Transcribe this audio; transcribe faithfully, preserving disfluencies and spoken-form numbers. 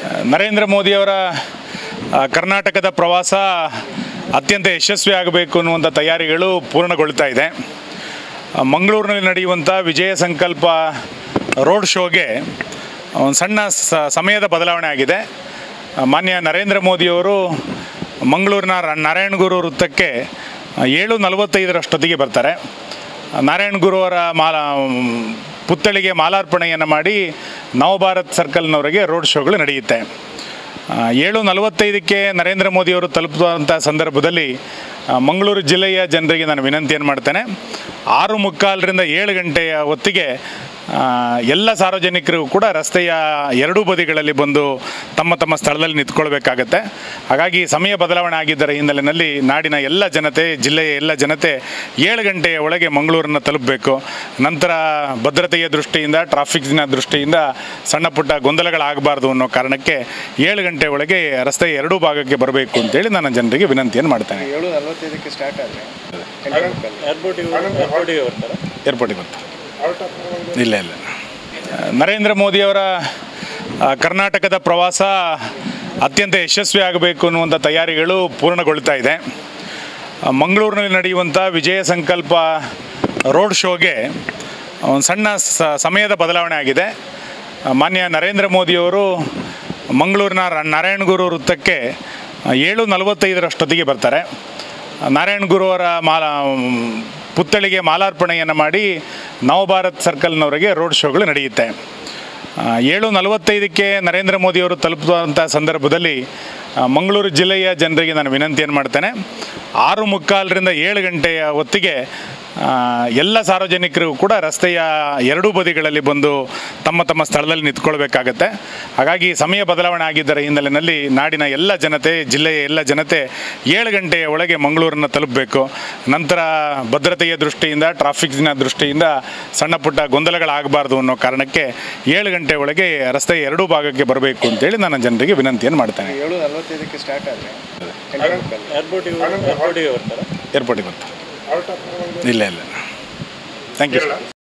ನರೇಂದ್ರ ಮೋದಿಯವರ ಕರ್ನಾಟಕದ ಪ್ರವಾಸ ಅತ್ಯಂತ ಯಶಸ್ವಿಯಾಗಬೇಕು ಅನ್ನುವಂಥ ತಯಾರಿಗಳು ಪೂರ್ಣಗೊಳ್ತಾ ಇದೆ. ಮಂಗಳೂರಿನಲ್ಲಿ ನಡೆಯುವಂಥ ವಿಜಯ ಸಂಕಲ್ಪ ರೋಡ್ ಶೋಗೆ ಒಂದು ಸಣ್ಣ ಸಮಯದ ಬದಲಾವಣೆ ಆಗಿದೆ. ಮಾನ್ಯ ನರೇಂದ್ರ ಮೋದಿಯವರು ಮಂಗಳೂರಿನ ನಾರಾಯಣಗುರು ವೃತ್ತಕ್ಕೆ ಏಳು ನಲವತ್ತೈದರಷ್ಟೊತ್ತಿಗೆ ಬರ್ತಾರೆ. ನಾರಾಯಣಗುರುವರ ಮಾಲಾ ಪುತ್ಥಳಿಗೆ ಮಾಲಾರ್ಪಣೆಯನ್ನು ಮಾಡಿ ನವಭಾರತ್ ಸರ್ಕಲ್ನವರೆಗೆ ರೋಡ್ ಶೋಗಳು ನಡೆಯುತ್ತೆ. ಏಳು ನಲವತ್ತೈದಕ್ಕೆ ನರೇಂದ್ರ ಮೋದಿಯವರು ತಲುಪುವಂಥ ಸಂದರ್ಭದಲ್ಲಿ ಮಂಗಳೂರು ಜಿಲ್ಲೆಯ ಜನರಿಗೆ ನಾನು ವಿನಂತಿಯನ್ನು ಮಾಡ್ತೇನೆ, ಆರು ಮುಕ್ಕಾಲರಿಂದ ಏಳು ಗಂಟೆಯ ಹೊತ್ತಿಗೆ ಎಲ್ಲ ಸಾರ್ವಜನಿಕರಿಗೂ ಕೂಡ ರಸ್ತೆಯ ಎರಡೂ ಬದಿಗಳಲ್ಲಿ ಬಂದು ತಮ್ಮ ತಮ್ಮ ಸ್ಥಳದಲ್ಲಿ ನಿಂತ್ಕೊಳ್ಬೇಕಾಗತ್ತೆ. ಹಾಗಾಗಿ ಸಮಯ ಬದಲಾವಣೆ ಆಗಿದ್ದರ ಹಿನ್ನೆಲೆಯಲ್ಲಿ ನಾಡಿನ ಎಲ್ಲ ಜನತೆ, ಜಿಲ್ಲೆಯ ಎಲ್ಲ ಜನತೆ ಏಳು ಗಂಟೆಯ ಒಳಗೆ ಮಂಗಳೂರನ್ನು ತಲುಪಬೇಕು. ನಂತರ ಭದ್ರತೆಯ ದೃಷ್ಟಿಯಿಂದ, ಟ್ರಾಫಿಕ್ನ ದೃಷ್ಟಿಯಿಂದ ಸಣ್ಣ ಪುಟ್ಟ ಗೊಂದಲಗಳಾಗಬಾರ್ದು ಅನ್ನೋ ಕಾರಣಕ್ಕೆ ಏಳು ಗಂಟೆ ಒಳಗೆ ರಸ್ತೆಯ ಎರಡೂ ಭಾಗಕ್ಕೆ ಬರಬೇಕು ಅಂತೇಳಿ ನಾನು ಜನರಿಗೆ ವಿನಂತಿಯನ್ನು ಮಾಡ್ತೇನೆ. ಏಳು ನಲವತ್ತೈದಕ್ಕೆ ಸ್ಟಾರ್ಟ್ ಆದರೆ ಏರ್ಪೋರ್ಟಿಗೆ ಬರ್ತಾರೆ. ಇಲ್ಲ ಇಲ್ಲ ನರೇಂದ್ರ ಮೋದಿಯವರ ಕರ್ನಾಟಕದ ಪ್ರವಾಸ ಅತ್ಯಂತ ಯಶಸ್ವಿಯಾಗಬೇಕು ಅನ್ನುವಂಥ ತಯಾರಿಗಳು ಪೂರ್ಣಗೊಳ್ತಾ ಇದೆ. ಮಂಗಳೂರಿನಲ್ಲಿ ನಡೆಯುವಂಥ ವಿಜಯ ಸಂಕಲ್ಪ ರೋಡ್ ಶೋಗೆ ಒಂದು ಸಣ್ಣ ಸಮಯದ ಬದಲಾವಣೆ ಆಗಿದೆ. ಮಾನ್ಯ ನರೇಂದ್ರ ಮೋದಿಯವರು ಮಂಗಳೂರಿನ ನಾರಾಯಣಗುರು ವೃತ್ತಕ್ಕೆ ಏಳು ನಲವತ್ತೈದರಷ್ಟೊತ್ತಿಗೆ ಬರ್ತಾರೆ. ನಾರಾಯಣಗುರುವರ ಮಾಲಾ ಪುತ್ಥಳಿಗೆ ಮಾಲಾರ್ಪಣೆಯನ್ನು ಮಾಡಿ ನವಭಾರತ್ ಸರ್ಕಲ್ನವರೆಗೆ ರೋಡ್ ಶೋಗಳು ನಡೆಯುತ್ತೆ. ಏಳು ನಲವತ್ತೈದಕ್ಕೆ ನರೇಂದ್ರ ಮೋದಿಯವರು ತಲುಪುವಂಥ ಸಂದರ್ಭದಲ್ಲಿ ಮಂಗಳೂರು ಜಿಲ್ಲೆಯ ಜನರಿಗೆ ನಾನು ವಿನಂತಿಯನ್ನು ಮಾಡ್ತೇನೆ, ಆರು ಮುಕ್ಕಾಲರಿಂದ ಏಳು ಗಂಟೆಯ ಹೊತ್ತಿಗೆ ಎಲ್ಲ ಸಾರ್ವಜನಿಕರಿಗೂ ಕೂಡ ರಸ್ತೆಯ ಎರಡೂ ಬದಿಗಳಲ್ಲಿ ಬಂದು ತಮ್ಮ ತಮ್ಮ ಸ್ಥಳದಲ್ಲಿ ನಿಂತ್ಕೊಳ್ಬೇಕಾಗತ್ತೆ. ಹಾಗಾಗಿ ಸಮಯ ಬದಲಾವಣೆ ಆಗಿದ್ದರ ಹಿನ್ನೆಲೆಯಲ್ಲಿ ನಾಡಿನ ಎಲ್ಲ ಜನತೆ, ಜಿಲ್ಲೆಯ ಎಲ್ಲ ಜನತೆ ಏಳು ಗಂಟೆಯ ಒಳಗೆ ಮಂಗಳೂರನ್ನು ತಲುಪಬೇಕು. ನಂತರ ಭದ್ರತೆಯ ದೃಷ್ಟಿಯಿಂದ, ಟ್ರಾಫಿಕ್ನ ದೃಷ್ಟಿಯಿಂದ ಸಣ್ಣ ಪುಟ್ಟ ಗೊಂದಲಗಳಾಗಬಾರ್ದು ಅನ್ನೋ ಕಾರಣಕ್ಕೆ ಏಳು ಗಂಟೆ ಒಳಗೆ ರಸ್ತೆಯ ಎರಡೂ ಭಾಗಕ್ಕೆ ಬರಬೇಕು ಅಂತೇಳಿ ನಾನು ಜನರಿಗೆ ವಿನಂತಿಯನ್ನು ಮಾಡ್ತೇನೆ. ಏಳು ನಲವತ್ತೈದಕ್ಕೆ ಸ್ಟಾರ್ಟ್ ಆದರೆ ಏರ್ಪೋರ್ಟಿಗೆ ಬರ್ತಾರೆ. ಇಲ್ಲ ಇಲ್ಲ ಥ್ಯಾಂಕ್ ಯು.